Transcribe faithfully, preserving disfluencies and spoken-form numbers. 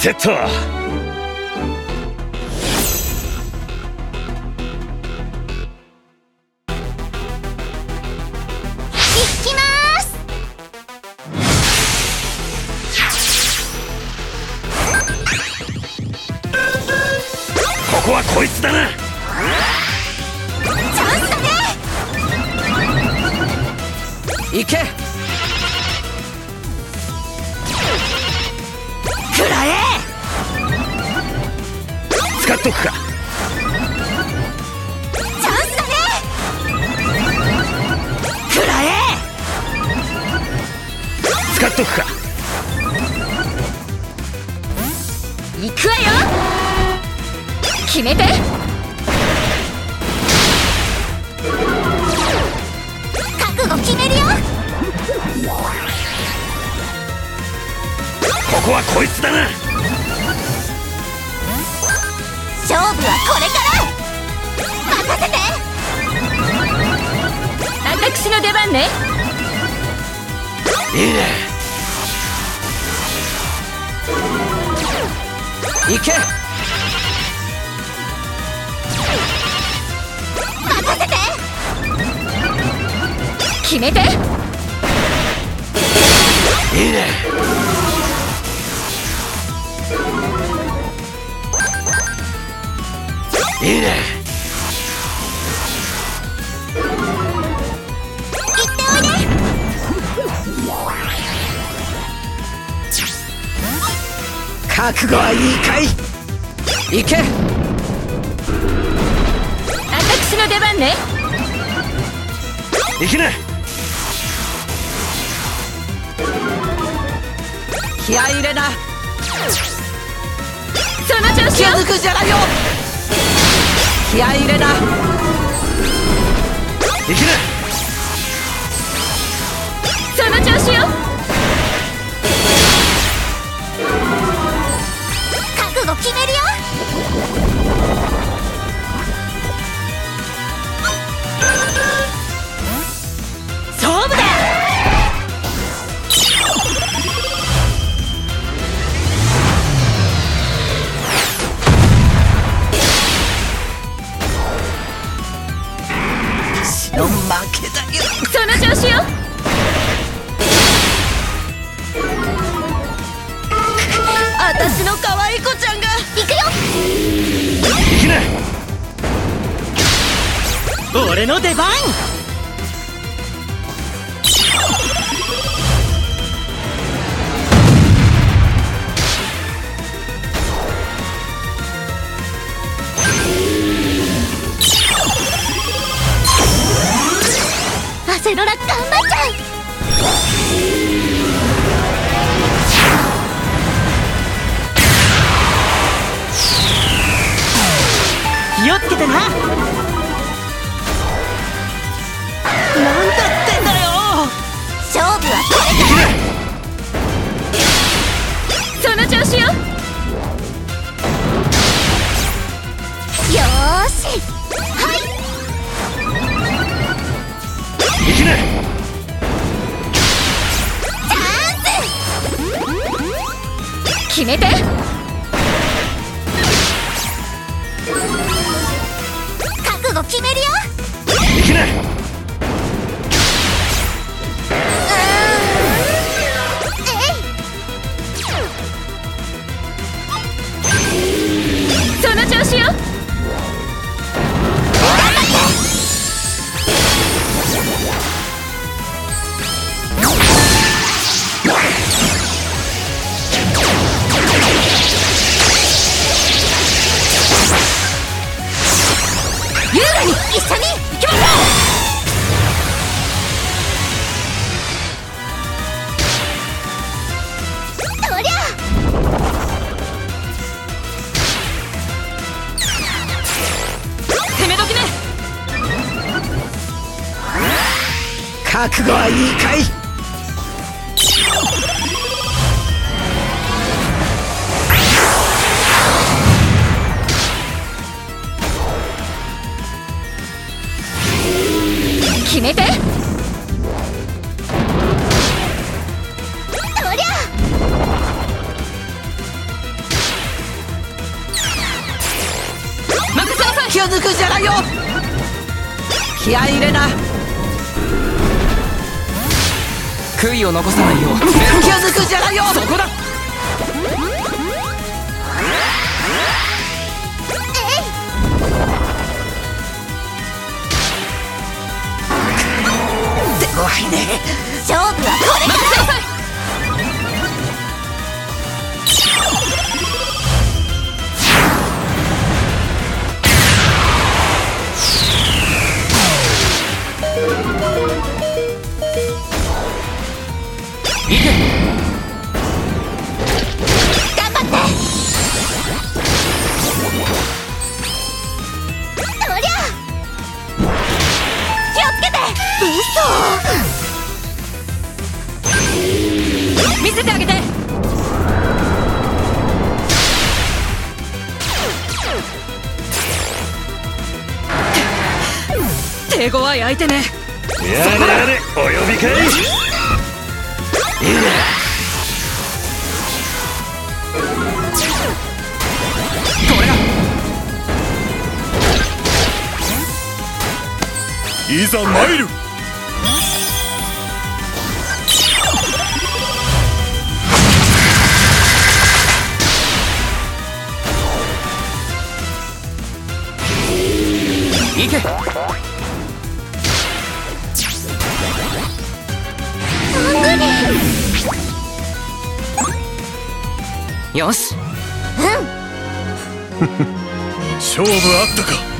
てと。ここはこいつだな。 チャンスだね。 行け。 くらえ。 使っとくか。 チャンスだね。くらえ。 使っとくか。 行くわよ。決めて。覚悟決めるよ。 ここはこいつだな。 勝負はこれから。任せて。私の出番ね。 いいね。 行け。 任せて。決めて。 いいね。いいね。 行っておいで。 覚悟はいいかい。行け。 私の出番ね。 行きな。 気合い入れな。 その調子よ。 気づくじゃないよ。気合い入れな。 行きな。 その調子よ。覚悟決めるよ。勝負だ。 死の負けだよ。 その調子よ。私の可愛い子ちゃんが行くよ。 行きな。 俺の出番。 アセロラ頑張っちゃう。 気をつけてな。なんだってんだよ。 勝負はこれから。その調子よ。よーし。はい。 行きな。 チャンス。決めて。覚悟決めるよ。 行きな。 その調子よ。優雅に一緒に行きましょう。そりゃ。攻め時ね。 覚悟はいいかい。 決めて。そりゃ。 ないよ。気合い入れな。悔いを残さないよう気を抜くんじゃないよ。そこだ。手強いね。 勝負はこれから。 待ってください。行け。 頑張って。そりゃ気をつけて。嘘。 見せてあげて。手強い相手ね。 やれやれ、お呼びかい。いいね。 これだ。 いざ参る。 行け。よし。 うん。 勝負あったか。